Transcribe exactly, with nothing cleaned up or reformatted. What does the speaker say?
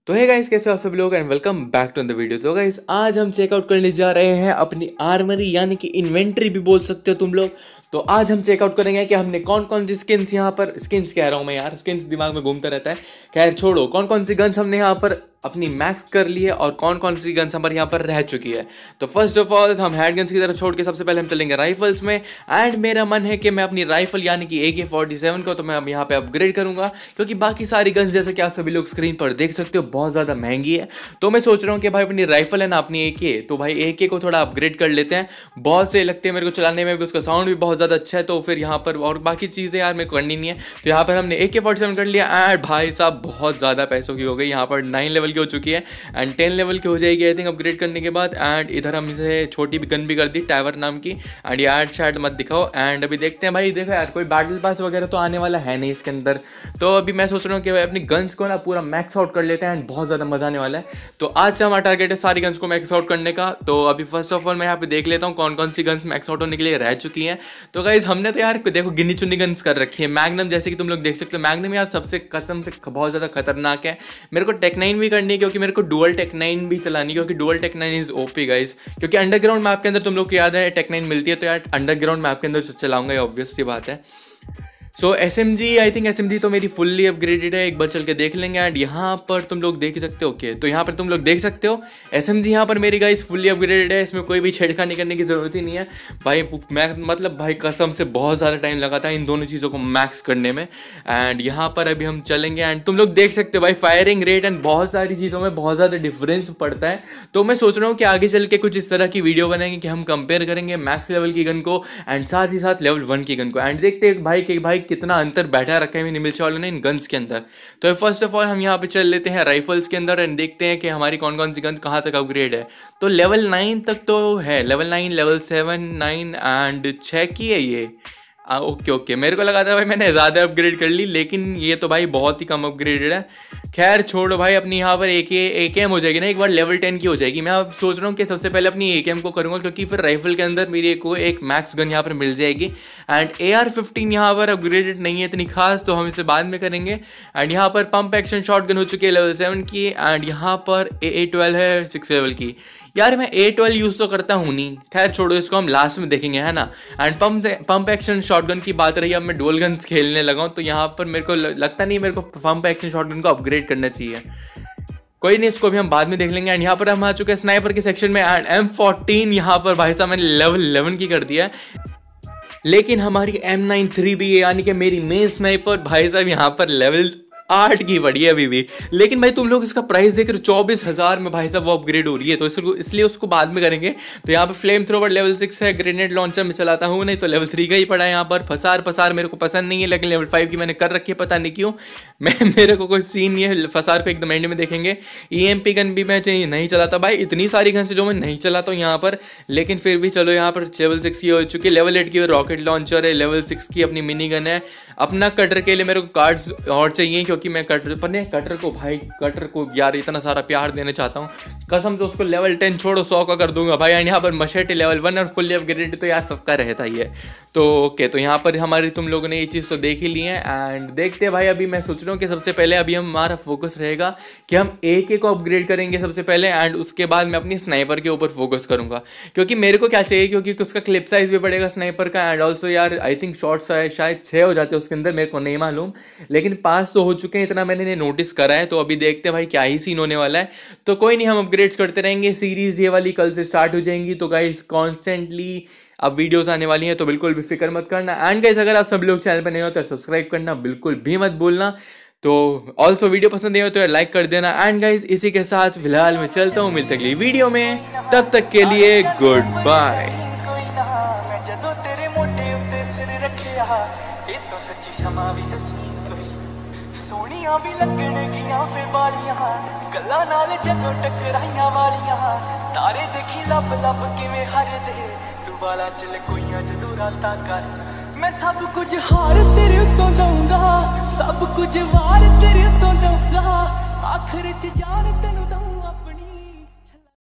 तो है गाइस, कैसे हो आप सब लोग and welcome back to the video. तो गाइस आज हम चेकआउट करने जा रहे हैं अपनी आर्मरी यानी कि इन्वेंट्री भी बोल सकते हो तुम लोग। तो आज हम चेकआउट करेंगे कि हमने कौन कौन सी स्किन्स यहाँ पर, स्किन्स कह रहा हूँ मैं यार, स्किन्स दिमाग में घूमता रहता है, खैर छोड़ो, कौन कौन सी गन्स हमने यहाँ पर अपनी मैक्स कर ली है और कौन कौन सी गन्स हमारे यहाँ पर रह चुकी है। तो फर्स्ट ऑफ ऑल हम हैंड गन्स की तरफ छोड़ के सबसे पहले हम चलेंगे राइफल्स में। एंड मेरा मन है कि मैं अपनी राइफल यानी कि ए के फोर्टी सेवन को तो मैं अब यहाँ पे अपग्रेड करूंगा, क्योंकि बाकी सारी गन्स जैसे कि आप सभी लोग स्क्रीन पर देख सकते हो बहुत ज़्यादा महंगी है। तो मैं सोच रहा हूँ कि भाई अपनी राइफल है ना, अपनी ए के, तो भाई ए के को थोड़ा अपग्रेड कर लेते हैं। बहुत सही लगते हैं मेरे को चलाने में भी, उसका साउंड भी बहुत ज़्यादा अच्छा है। तो फिर यहाँ पर और बाकी चीज़ें यार मेरे को करनी नहीं है। तो यहाँ पर हमने ए के फोर्टी सेवन कर लिया एंड भाई साहब बहुत ज़्यादा पैसों की हो गई, यहाँ पर नाइन लेवल की हो चुकी है एंड टेन लेवल की हो जाएगी आई थिंक अपग्रेड करने के बाद। एंड इधर हम इसे छोटी भी गन भी कर दी टाइवर नाम की। एंड ये एड शैड मत दिखाओ। एंड अभी देखते हैं भाई, देखो यार कोई बैटल पास वगैरह तो आने वाला है नहीं इसके अंदर। तो अभी मैं सोच रहा हूँ कि भाई अपनी गन्स को ना पूरा मैक्स आउट कर लेते हैं एंड बहुत ज़्यादा मजा आने वाला है। तो आज से हमारा टारगेट है सारी गन्स को मैक्स आउट करने का। तो अभी फर्स्ट ऑफ ऑल मैं यहाँ पे देख लेता हूँ कौन कौन सी गन्स मैक्स आउट होने के लिए रह चुकी हैं। तो गाइस हमने तो यार देखो गिनी चुनी गन्स कर रखी है। मैग्नम जैसे कि तुम लोग देख सकते हो, मैग्नम यार सबसे कसम से बहुत ज़्यादा खतरनाक है। मेरे को टेक नाइन भी करनी है, क्योंकि मेरे को डुअल टेक नाइन भी चलानी, क्योंकि dual tech nine is OP guys. क्योंकि अंडरग्राउंड मैप के अंदर तुम लोग को याद है टेक नाइन मिलती है, तो यार अंडरग्राउंड मैप के अंदर चलाऊंगा, ये ऑब्वियस सी बात है। So S M G, I think S M G तो मेरी फुल्ली अपग्रेडेड है, एक बार चल के देख लेंगे। एंड यहाँ पर तुम लोग देख सकते हो, ओके तो यहाँ पर तुम लोग देख सकते हो एस एम जी यहाँ पर मेरी गाइस फुल्ली अपग्रेडेड है, इसमें कोई भी छेड़खानी करने की ज़रूरत ही नहीं है भाई। मैं मतलब भाई कसम से बहुत ज़्यादा टाइम लगा था इन दोनों चीज़ों को मैक्स करने में। एंड यहाँ पर अभी हम चलेंगे एंड तुम लोग देख सकते हो भाई फायरिंग रेट एंड बहुत सारी चीज़ों में बहुत ज़्यादा डिफरेंस पड़ता है। तो मैं सोच रहा हूँ कि आगे चल के कुछ इस तरह की वीडियो बनाएंगे कि हम कंपेयर करेंगे मैक्स लेवल की गन को एंड साथ ही साथ लेवल वन की गन को। एंड देखते हैं भाई कि भाई कितना अंतर बैठा रखा है निमिषा वालों ने इन गन्स के अंदर। तो फर्स्ट ऑफ ऑल हम यहाँ पे चल लेते हैं राइफल्स के अंदर एंड देखते हैं कि हमारी कौन कौन सी गन्स कहाँ तक अपग्रेड है। तो लेवल नाइन तक तो है, level nine, level seven, nine and छः की है ये। आ, ओके ओके मेरे को लगा था भाई मैंने ज़्यादा अपग्रेड कर ली, लेकिन ये तो भाई बहुत ही कम अपग्रेडेड है। खैर छोड़ो भाई, अपनी यहाँ पर ए के ए के एम हो जाएगी ना, एक बार लेवल टेन की हो जाएगी। मैं अब सोच रहा हूँ कि सबसे पहले अपनी ए के एम को करूँगा, क्योंकि फिर राइफल के अंदर मेरे को एक मैक्स गन यहाँ पर मिल जाएगी। एंड ए आर फिफ्टीन यहाँ पर अपग्रेडेड नहीं है इतनी खास, तो हम इसे बाद में करेंगे। एंड यहाँ पर पंप एक्शन शॉट गन हो चुकी है लेवल सेवन की। एंड यहाँ पर ए ए ट्वेल्व है सिक्स लेवल की। यार मैं ए ट्वेल्व यूज़ तो करता हूँ नहीं, खैर छोड़ो इसको हम लास्ट में देखेंगे, है ना। And pump pump action shotgun की बात रही, अब मैं डुअल गन्स खेलने लगा हूँ, तो यहाँ पर मेरे को लगता नहीं मेरे को पंप एक्शन शॉटगन को अपग्रेड करना चाहिए। कोई नहीं, इसको भी हम बाद में देख लेंगे। एंड यहाँ पर हम आ चुके हैं स्नाइपर के सेक्शन में। एंड एम फोर्टीन यहाँ पर भाई साहब मैंने लेवल इलेवन की कर दिया है, लेकिन हमारी एम नाइन थ्री भी है, यानी कि मेरी मेन स्नाइपर भाई साहब यहाँ पर लेवल आठ की बढ़ी है अभी भी। लेकिन भाई तुम लोग इसका प्राइस देख रहे हो चौबीस हजार में भाई साहब वो अपग्रेड हो रही है, तो इसको इसलिए उसको बाद में करेंगे। तो यहाँ पे फ्लेम थ्रोवर लेवल सिक्स है, ग्रेनेड लॉन्चर में चलाता हूँ नहीं, तो लेवल थ्री का ही पड़ा है यहाँ पर। फसार फसार मेरे को पसंद नहीं है, लेकिन लेवल फाइव की मैंने कर रखी है, पता नहीं क्यों। मैं मेरे को कोई सीन नहीं है, फसार को एकदम एंड में देखेंगे। ई एम पी गन भी मैं नहीं चलाता भाई, इतनी सारी गन से जो मैं नहीं चलाता हूँ यहाँ पर, लेकिन फिर भी चलो यहाँ पर लेवल सिक्स की हो चुकी है, लेवल एट की रॉकेट लॉन्चर है, लेवल सिक्स की अपनी मिनी गन है। अपना कटर के लिए मेरे को कार्ड्स और चाहिए, क्योंकि मैं कटर पर कटर को भाई कटर को यार इतना सारा प्यार देना चाहता हूँ, कसम से उसको लेवल टेन छोड़ो सौ का कर दूंगा भाई। एंड यहाँ पर मशेटे लेवल वन और फुल्ली अपग्रेडेड तो यार सबका रहता ही है। तो ओके, तो यहाँ पर हमारी तुम लोगों ने ये चीज़ तो देख ही ली है। एंड देखते हैं भाई, अभी मैं सोच रहा हूँ कि सबसे पहले अभी हमारा फोकस रहेगा कि हम ए के को अपग्रेड करेंगे सबसे पहले, एंड उसके बाद मैं अपनी स्नाइपर के ऊपर फोकस करूँगा। क्योंकि मेरे को क्या चाहिए, क्योंकि उसका क्लिप साइज भी बढ़ेगा स्नाइपर का। एंड ऑल्सो यार आई थिंक शॉर्ट शायद छः हो जाते हैं उसके अंदर, मेरे को नहीं मालूम, लेकिन पाँच तो हो चुके हैं, इतना मैंने नोटिस करा है। तो अभी देखते हैं भाई क्या ही सीन होने वाला है। तो कोई नहीं, हम अपग्रेड्स करते रहेंगे। सीरीज ये वाली कल से स्टार्ट हो जाएंगी, तो गाइस कॉन्स्टेंटली अब वीडियोस आने वाली हैं, तो बिल्कुल भी फिक्र मत करना। एंड गाइस अगर आप सब लोग चैनल पर नहीं हो तो सब्सक्राइब करना बिल्कुल भी मत भूलना। तो ऑल्सो वीडियो पसंद नहीं हो तो लाइक कर देना। एंड गाइस इसी के साथ फिलहाल मैं चलता हूँ, मिलते अगली वीडियो में, तब तक के लिए गुड बाय। सोनिया भी लगणगियां फिर वालियां गल्लां नाल जदों टकराइयां वालियां तारे देखी लब लब किवें हरदे तू वाला चल कोइयां जदों रातां कर मैं सब कुछ हार तेरे उत्तों दूंगा सब कुछ वार तेरे उत्तों दूंगा आखिर च जान तेनू दूंगा।